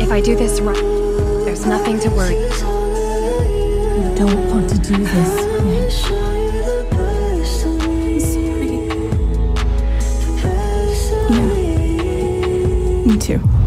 If I do this right, there's nothing to worry. I don't want to do this. I'm sorry. Yeah. Me too.